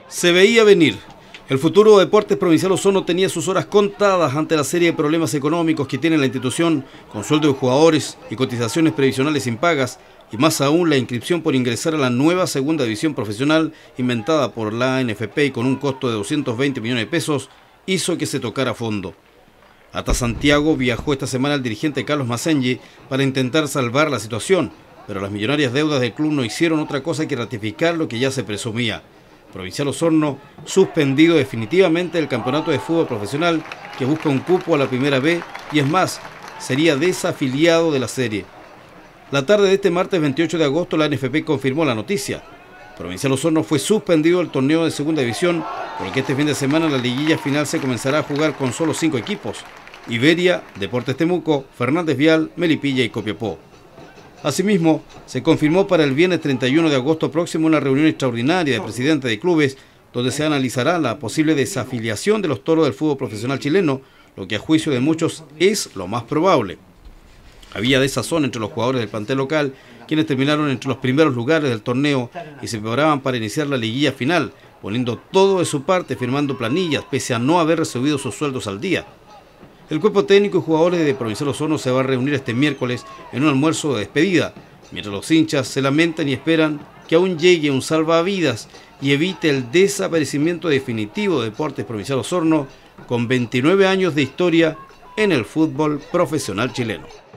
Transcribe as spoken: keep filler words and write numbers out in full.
Se veía venir. El futuro de Deportes Provincial Osorno tenía sus horas contadas ante la serie de problemas económicos que tiene la institución, con sueldo de jugadores y cotizaciones previsionales impagas, y más aún la inscripción por ingresar a la nueva segunda división profesional inventada por la A N F P y con un costo de doscientos veinte millones de pesos, hizo que se tocara a fondo. Hasta Santiago viajó esta semana el dirigente Carlos Masenji para intentar salvar la situación, pero las millonarias deudas del club no hicieron otra cosa que ratificar lo que ya se presumía. Provincial Osorno suspendido definitivamente del campeonato de fútbol profesional que busca un cupo a la primera B y es más, sería desafiliado de la serie. La tarde de este martes veintiocho de agosto la A N F P confirmó la noticia. Provincial Osorno fue suspendido del torneo de segunda división, por lo que este fin de semana la liguilla final se comenzará a jugar con solo cinco equipos: Iberia, Deportes Temuco, Fernández Vial, Melipilla y Copiapó. Asimismo, se confirmó para el viernes treinta y uno de agosto próximo una reunión extraordinaria de presidentes de clubes donde se analizará la posible desafiliación de los toros del fútbol profesional chileno, lo que a juicio de muchos es lo más probable. Había desazón entre los jugadores del plantel local, quienes terminaron entre los primeros lugares del torneo y se preparaban para iniciar la liguilla final, poniendo todo de su parte, firmando planillas, pese a no haber recibido sus sueldos al día. El cuerpo técnico y jugadores de Provincial Osorno se va a reunir este miércoles en un almuerzo de despedida, mientras los hinchas se lamentan y esperan que aún llegue un salvavidas y evite el desaparecimiento definitivo de Deportes Provincial Osorno, con veintinueve años de historia en el fútbol profesional chileno.